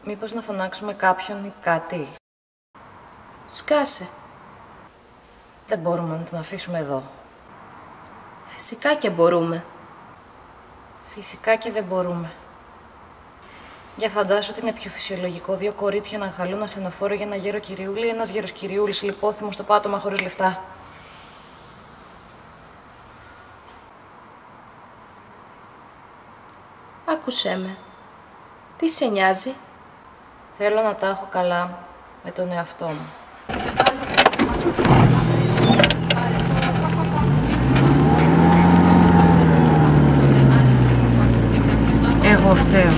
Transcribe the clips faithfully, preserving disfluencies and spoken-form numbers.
Μήπως να φωνάξουμε κάποιον ή κάτι? Σκάσε. Δεν μπορούμε να τον αφήσουμε εδώ. Φυσικά και μπορούμε. Φυσικά και δεν μπορούμε. Για φαντάσου ότι είναι πιο φυσιολογικό δύο κορίτσια να αγχαλούν ασθενοφόρο για ένα γέρο κυριούλη ή ένας γέρος κυριούλης λιπόθυμος στο πάτωμα χωρίς λεφτά. Άκουσέ με. Τι σε νοιάζει? Θέλω να τα έχω καλά με τον εαυτό μου. Εγώ φταίω.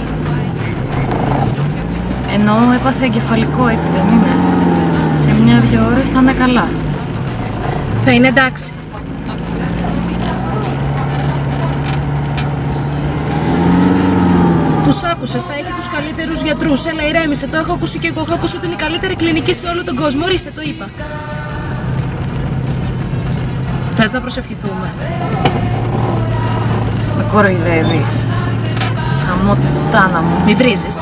Ενώ έπαθε εγκεφαλικό, έτσι δεν είναι? Σε μια-δυο ώρες θα είναι καλά. Θα είναι εντάξει. Τους άκουσες, θα έχει τους καλύτερους γιατρούς. Έλα, ηρέμησε, το έχω ακούσει και εγώ. Έχω ακούσει ότι είναι η καλύτερη κλινική σε όλο τον κόσμο. Ορίστε, το είπα. Θες να προσευχηθούμε? Με κοροϊδεύεις. Χαμό την πουτάνα μου. Μη βρίζεις.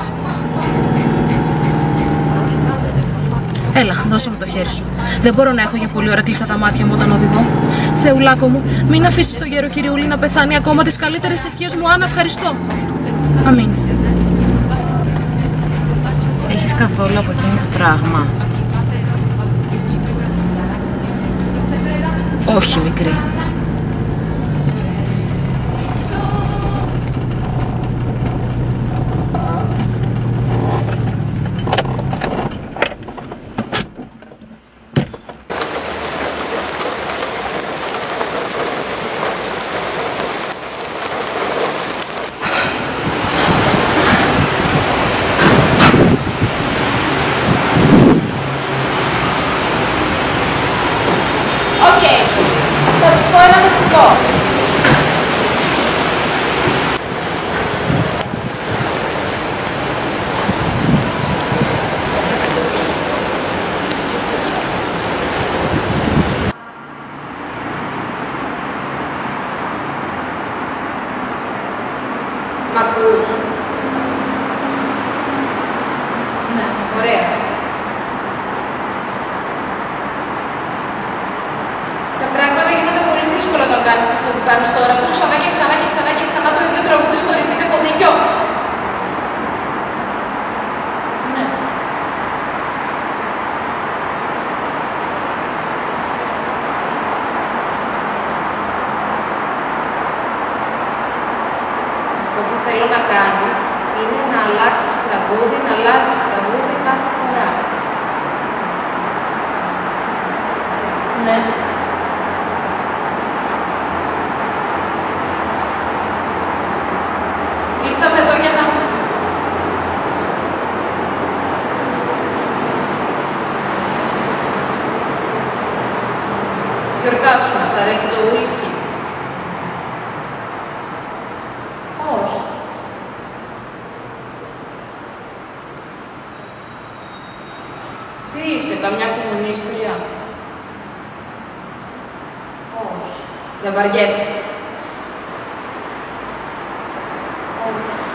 Έλα, δώσε μου το χέρι σου. Δεν μπορώ να έχω για πολλή ώρα κλειστά τα μάτια μου όταν οδηγώ. Θεουλάκο μου, μην αφήσεις το γέρο κυριούλη να πεθάνει ακόμα. Τις καλύτερες ευχές μου, Άννα, ευχαριστώ. Αμήν. Έχεις καθόλου από εκείνο το πράγμα? Όχι, μικρή. Μ' ακούς? Ναι, ωραία. Τα πράγματα γίνονται πολύ δύσκολα όταν κάνεις αυτό που κάνεις τώρα. Ακούς ξανά και ξανά και ξανά και ξανά το ίδιο τραγούδι στο repeat, έχω δίκιο. Ναι. Αυτό που θέλω να κάνεις είναι να αλλάξεις τραγούδι, να αλλάζεις τραγούδι κάθε φορά. Ναι. Ήρθαμε εδώ για να... Γιορτάσουμε, σ' αρέσει το ουίσκι? Όχι. Τι είσαι, καμιά κομμουνίστρια? Όχι. Δεν βαριέσαι? Όχι.